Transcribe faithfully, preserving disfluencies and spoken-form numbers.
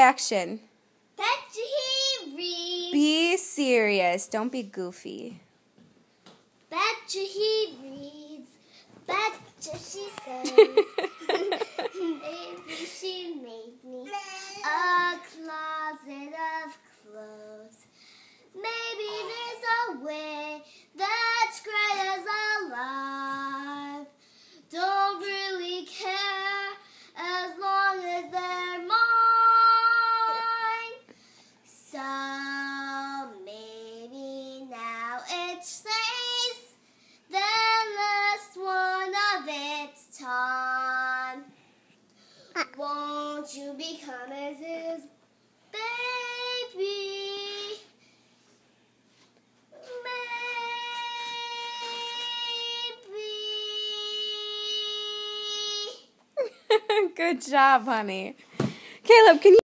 action. Bet you he reads. Be serious. Don't be goofy. Bet you he reads. Bet you she says. Maybe she made me a closet of clothes. Maybe there's a way that's great as alive. Don't really care as long as they're mine. So maybe now it's place, the last one of its time. Won't you become as his baby? Good job, honey. Caleb, can you